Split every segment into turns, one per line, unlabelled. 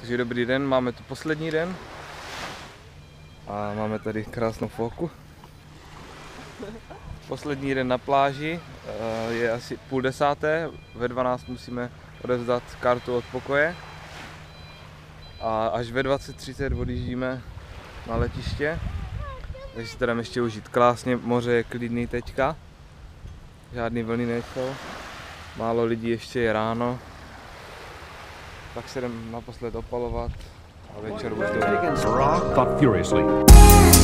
Takže dobrý den, máme tu poslední den a máme tady krásnou fotku. Poslední den na pláži, je asi 9:30, ve 12 musíme odevzdat kartu od pokoje a až ve 20:30 odjíždíme na letiště. Takže si teda ještě užít krásně, moře je klidný teďka, žádný vlny nejsou, málo lidí, ještě je ráno. Tak se jdem naposled opalovat a večer už jdeme.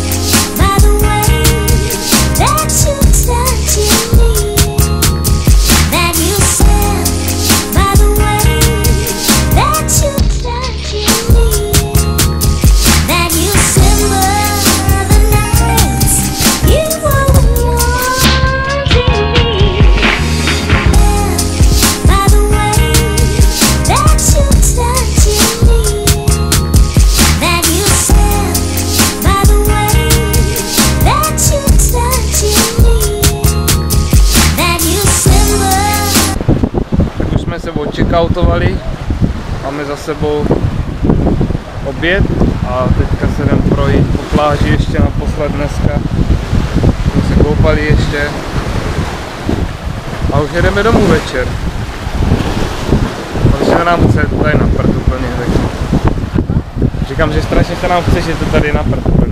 Checkoutovali, máme za sebou oběd a teďka se jdem projít po pláži ještě naposled dneska. Jsme se koupali ještě a už jedeme domů večer. Protože se nám chce tady na prd úplně. Říkám, že strašně se nám chce, že to tady na prd úplně.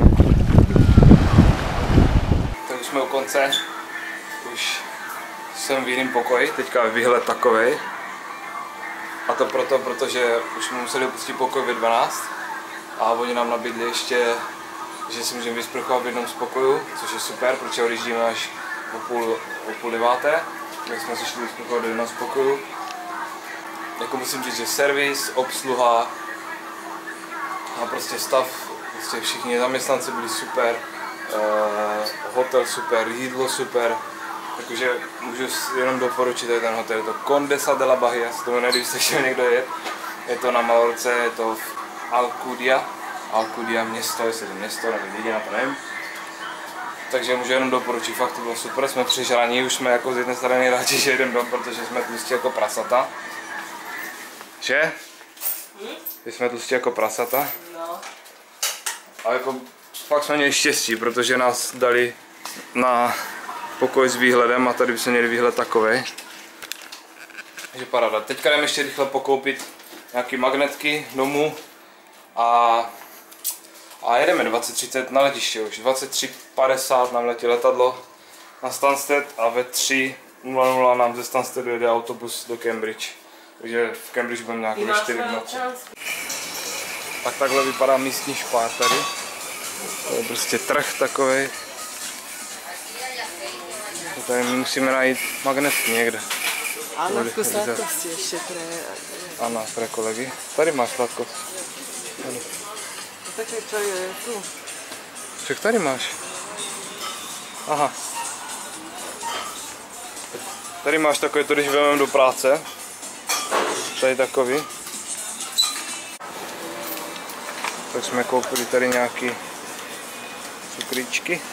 Tak už jsme u konce, už jsem v jiném pokoji, teďka je výhled takovej. A to proto, protože už jsme museli opustit pokoj ve 12 a oni nám nabídli ještě, že si můžeme vysprchovat v jednom z pokojů, což je super, protože odjíždíme až o půl deváté, tak jsme si šli vysprchovat do jednoho z pokojů. Jako musím říct, že servis, obsluha a prostě stav, prostě všichni zaměstnanci byli super, hotel super, jídlo super. Takže můžu jenom doporučit ten hotel, je to Condesa de la Bahia, se tomu nevím, jestli ještě někdo je. Je to na Malorce, je to v Alcudia město, jestli je to město, nevím, jediná to nevím. Takže můžu jenom doporučit, fakt to bylo super, jsme přižraní, už jsme jako z jedné strany rádi, že jdem dom, protože jsme tlustí jako prasata. Že? My jsme tlustí jako prasata.
No.
A jako fakt jsme měli štěstí, protože nás dali na pokoj s výhledem a tady bychom měli výhled takovej. Takže paráda. Teďka jdeme ještě rychle pokoupit nějaké magnetky domů a jedeme 20:30 na letiště už. 23:50 nám letí letadlo na Stansted a ve 3:00 nám ze Stanstedu jede autobus do Cambridge. Takže v Cambridge budeme nějaké ve 4 v noci. Tak takhle vypadá místní špár tady. To je prostě trh takovej. Tady musíme najít magnetky někde.
Ano, v sladkosti ještě pre...
Ano, pre kolegy. Tady máš sladkost. Tady.
Také čo je tu?
Však tady máš. Aha. Tady máš takové to, když vezmeme do práce. Tady takový. Tak jsme koupili tady nějaký cukríčky.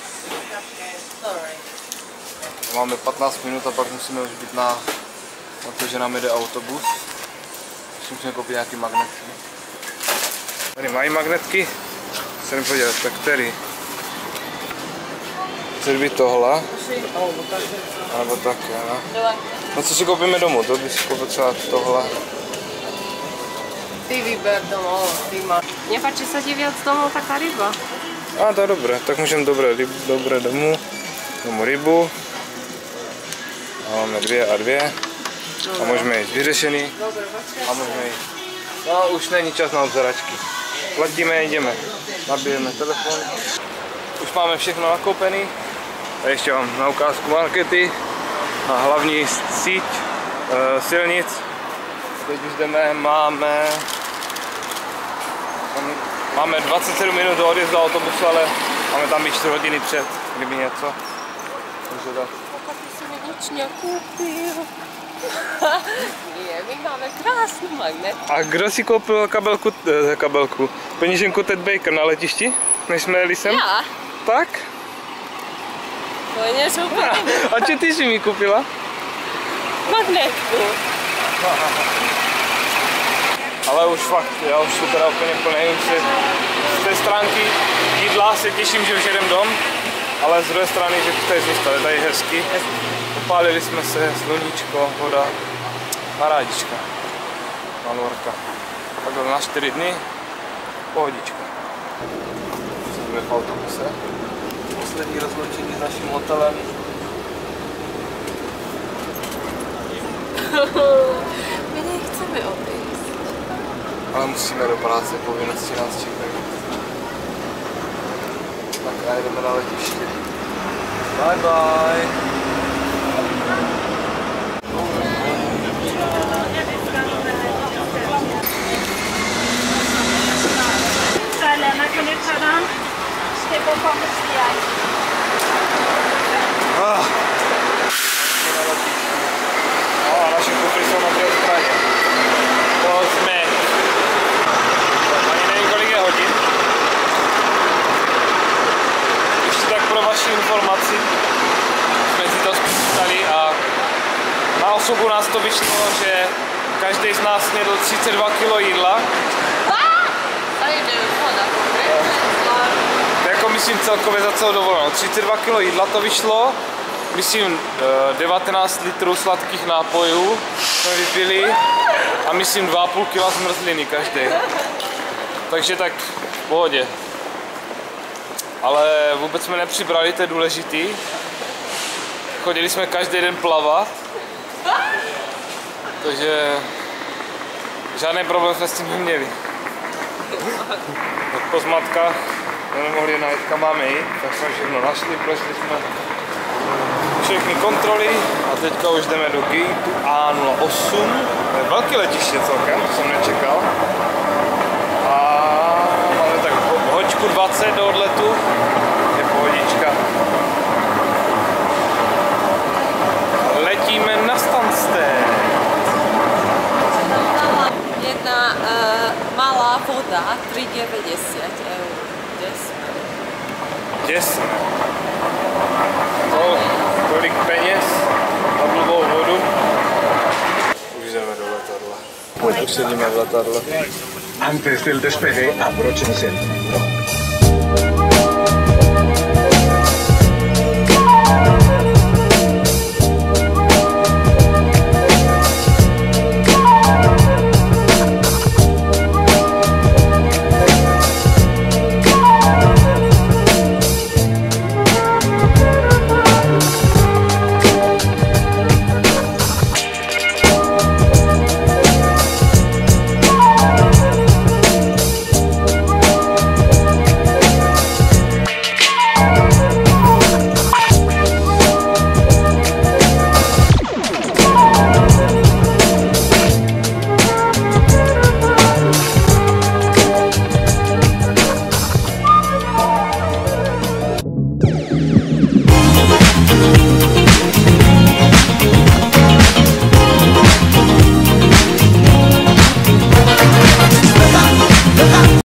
Máme 15 minut a pak musíme už být na to, že nám jede autobus. Musíme koupit nějaký magnetky. Tady mají magnetky. Se jdem podívat, tak který? Chce být tohle? Nebo také, no. No co si koupíme domů? To by si koupil třeba tohle.
Ty vyber domov, ty máš. Nepáči sa ti viac domov taká ryba?
A to je dobré, tak můžeme dobré domů rybu. A máme 2 a 2. A můžeme jít vyřešený. A můžeme jít. No už není čas na obzeračky. Platíme, jdeme. Nabijeme telefon. Už máme všechno nakoupený. A ještě mám na ukázku markety. A hlavní síť silnic. Teď už jdeme, máme 27 minut do odjezdu autobusu, ale máme tam i 4 hodiny před, kdyby něco. Takže tak.
Nič nekoupil. Nie, my máme krásný magnet.
A kdo si koupil kabelku, peněženku Ted Baker na letišti, než jsme jeli sem?
Já.
Tak?
To je něco úplně.
A čo ty si mi koupila?
Magnetku.
Ale už fakt, já už jsem teda úplně plný. Z té stránky jídla se těším, že už jedem dom, ale z druhé strany, že to je zništa, je tady hezky. Opálili jsme se, sluníčko, voda, parádička, malorka. Takhle na 4 dny, pohodička. Jsme v autobuse. Poslední rozloučení s naším hotelem.
My nechceme odejít.
Ale musíme do práce, povinnosti nás čekají. Tak a jdeme na letiště. Bye bye. A naše kufry jsou na druhé straně. To jsme. Ani nevím, kolik je hodin. Ještě tak pro vaši informaci. Jsme si to spočítali a na osobu nás to vyšlo, že každý z nás snědl 32 kg jídla. Jako myslím celkově za celou dovolenou. 32 kg jídla to vyšlo. Myslím 19 litrů sladkých nápojů jsme vypili a myslím 2,5 kg zmrzliny každý. Takže tak v pohodě. Ale vůbec jsme nepřibrali, to je důležitý. Chodili jsme každý den plavat. Takže žádný problém jsme s tím neměli. Po zmatkách jsme nemohli najít, kam máme jít, tak jsme všechno našli, prošli jsme všechny kontroly a teďka už jdeme do gateu A08. To je velké letiště celkem, to jsem nečekal. A máme tak hoďku 20 do odletu, je pohodička. Letíme na Stansted.
Jedna malá voda, 3,90 €.
Děsné. Tolik peněz na blbou vodu. Už jdeme do letadla. Už sedíme v letadle.
Antes del despegue, abrochen el cinturón.